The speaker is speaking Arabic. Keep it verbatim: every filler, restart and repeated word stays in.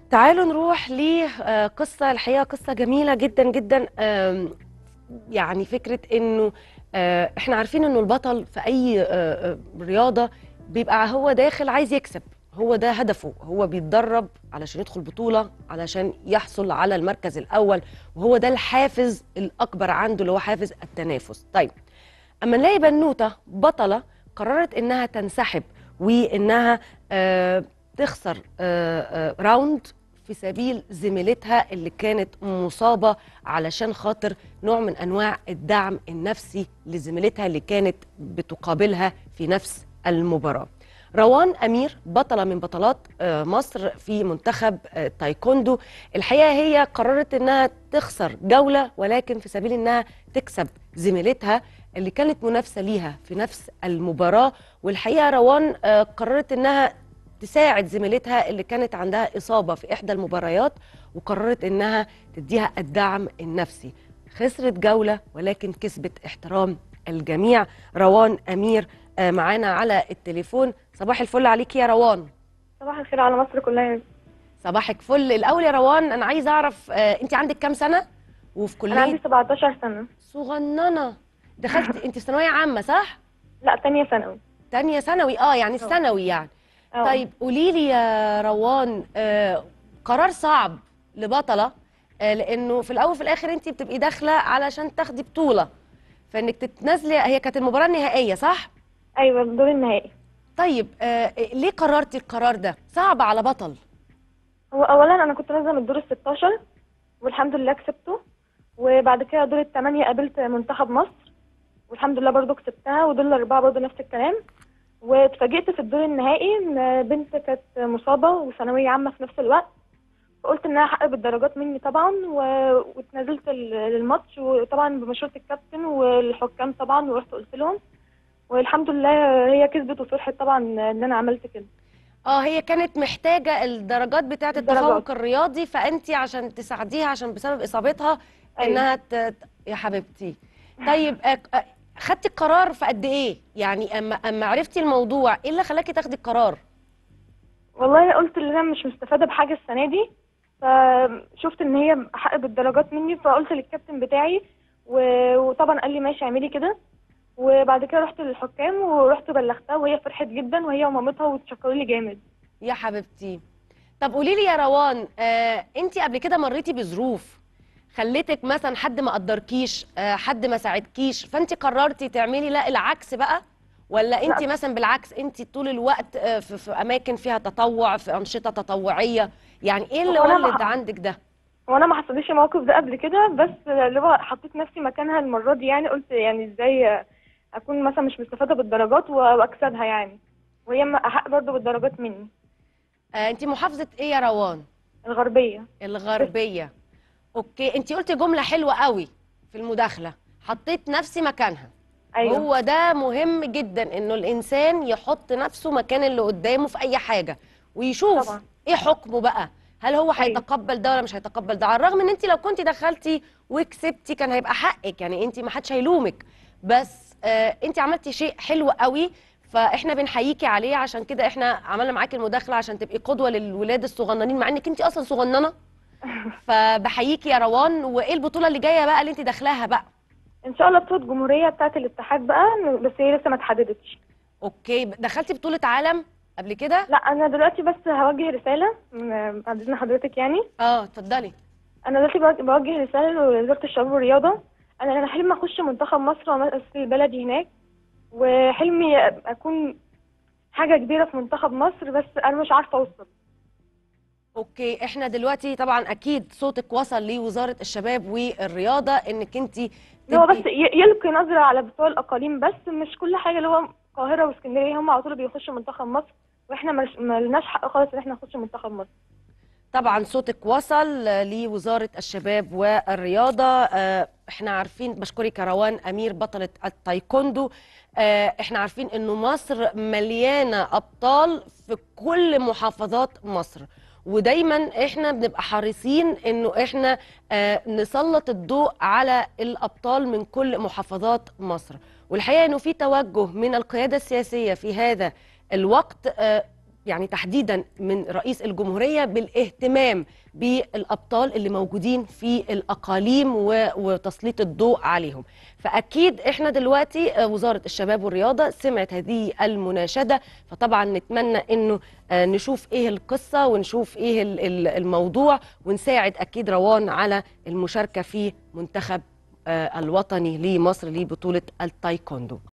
تعالوا نروح لقصة الحقيقة قصة جميلة جدا جدا. آم، يعني فكرة انه آه، احنا عارفين انه البطل في اي آه، آه، رياضة بيبقى هو داخل عايز يكسب، هو ده هدفه، هو بيتدرب علشان يدخل بطولة علشان يحصل على المركز الأول، وهو ده الحافز الأكبر عنده اللي هو حافز التنافس. طيب اما نلاقي بنوته بطله قررت انها تنسحب وانها آه تخسر آه آه راوند في سبيل زميلتها اللي كانت مصابه، علشان خاطر نوع من انواع الدعم النفسي لزميلتها اللي كانت بتقابلها في نفس المباراه. روان أمير بطلة من بطلات آه، مصر في منتخب آه، تايكوندو. الحقيقة هي قررت انها تخسر جولة، ولكن في سبيل انها تكسب زميلتها اللي كانت منافسة ليها في نفس المباراة. والحقيقة روان آه، قررت انها تساعد زميلتها اللي كانت عندها إصابة في إحدى المباريات، وقررت انها تديها الدعم النفسي. خسرت جولة ولكن كسبت احترام الجميع. روان أمير آه، معانا على التليفون. صباح الفل عليك يا روان. صباح الخير على مصر كلها. صباحك فل. الأول يا روان أنا عايز أعرف آه، أنت عندك كام سنة وفي انا كلية؟ عندي سبعتاشر سنة. صغننة. دخلت أنت في ثانوية عامة صح؟ لا، تانية ثانوي. تانية ثانوي، اه يعني اه. الثانوي يعني. اه. طيب قولي لي يا روان، آه قرار صعب لبطلة، آه لأنه في الأول وفي الآخر أنت بتبقي داخلة علشان تاخدي بطولة، فإنك تتنازلي. هي كانت المباراة النهائية صح؟ ايوه، الدور النهائي. طيب آه ليه قررتي القرار ده؟ صعب على بطل. هو اولا انا كنت نازله من الدور ال ستاشر والحمد لله كسبته. وبعد كده دور الثمانية قابلت منتخب مصر والحمد لله برضو كسبتها، ودور الاربعة برضو نفس الكلام. واتفاجئت في الدور النهائي ان بنت كانت مصابة وثانوية عامة في نفس الوقت، فقلت انها حق بالدرجات مني طبعا و... واتنازلت ال- للماتش، وطبعا بمشورة الكابتن والحكام طبعا، ورحت قلت لهم والحمد لله هي كسبت وفرحت طبعا ان انا عملت كده. اه هي كانت محتاجة الدرجات بتاعة الدرجات. التفوق الرياضي، فأنت عشان تساعديها عشان بسبب إصابتها ايوه. إنها ت... يا حبيبتي. طيب آه، آه، خدتي القرار في قد إيه؟ يعني أما أما عرفتي الموضوع إيه اللي خلاكي تاخدي القرار؟ والله قلت ان انا مش مستفاده بحاجه السنه دي، فشفت ان هي حق بالدرجات مني، فقلت للكابتن بتاعي و- وطبعا قال لي ماشي اعملي كده. وبعد كده رحت للحكام ورحت بلغتها وهي فرحت جدا، وهي ومامتها، وتشكروا لي جامد. يا حبيبتي. طب قولي لي يا روان، آه أنت قبل كده مريتي بظروف خليتك مثلا حد ما قدركيش، آه حد ما ساعدكيش، فأنت قررتي تعملي لا العكس بقى؟ ولا انت لا. مثلا بالعكس انت طول الوقت آه، في, في اماكن فيها تطوع، في انشطه تطوعيه؟ يعني ايه اللي هو انا ولد ما عندك ده؟ هو انا ما حصليش الموقف ده قبل كده، بس اللي هو حطيت نفسي مكانها المره دي، يعني قلت يعني ازاي اكون مثلا مش مستفاده بالدرجات و- واكسبها يعني، وهي م- احق برضه بالدرجات مني. آه انت محافظه ايه يا روان؟ الغربيه. بس. الغربيه. اوكي، انت قلتي جمله حلوه قوي في المداخله، حطيت نفسي مكانها. ايوه. هو ده مهم جدا، انه الانسان يحط نفسه مكان اللي قدامه في اي حاجه، ويشوف طبعا. ايه حكمه بقى. هل هو ايوه. هيتقبل ده ولا مش هيتقبل ده؟ على الرغم ان انت لو كنت دخلتي وكسبتي كان هيبقى حقك، يعني انت ما حدش هيلومك، بس آه انت عملتي شيء حلو قوي، فاحنا بنحييكي عليه. عشان كده احنا عملنا معاكي المداخله عشان تبقي قدوه للولاد الصغننين، مع انك انت اصلا صغننه. فبحييكي يا روان. وايه البطوله اللي جايه بقى اللي انت داخلاها بقى؟ ان شاء الله بطولة جمهورية بتاعة الاتحاد بقى، بس هي لسه ما اتحددتش. اوكي، دخلتي بطولة عالم قبل كده؟ لا، انا دلوقتي بس هوجه رسالة من- بعد اذن حضرتك يعني. اه اتفضلي. انا دلوقتي بوجه بوجه رسالة لوزارة الشباب والرياضة. انا انا حلمي اخش منتخب مصر وامثل بلدي هناك، وحلمي اكون حاجة كبيرة في منتخب مصر، بس انا مش عارفة اوصل. اوكي، احنا دلوقتي طبعا اكيد صوتك وصل لوزارة الشباب والرياضة انك انت اللي هو بس تبقي. ي- يلقي نظرة على بتوع الاقاليم، بس مش كل حاجة اللي هو القاهرة واسكندرية هم على طول بيخشوا منتخب مصر، واحنا ملش- ملناش حق خالص ان احنا نخش منتخب مصر. طبعا صوتك وصل لوزارة الشباب والرياضة. آه، احنا عارفين، بشكرك يا روان أمير بطلة التايكوندو. آه، احنا عارفين انه مصر مليانة أبطال في كل محافظات مصر، ودايما احنا بنبقى حريصين انه احنا آه، نسلط الضوء على الأبطال من كل محافظات مصر. والحقيقة انه في توجه من القيادة السياسية في هذا الوقت، آه، يعني تحديدا من رئيس الجمهورية بالاهتمام بالأبطال اللي موجودين في الأقاليم وتسليط الضوء عليهم. فأكيد إحنا دلوقتي وزارة الشباب والرياضة سمعت هذه المناشدة، فطبعا نتمنى إنه نشوف إيه القصة ونشوف إيه الموضوع، ونساعد أكيد روان على المشاركة في منتخب الوطني لمصر لبطولة التايكوندو.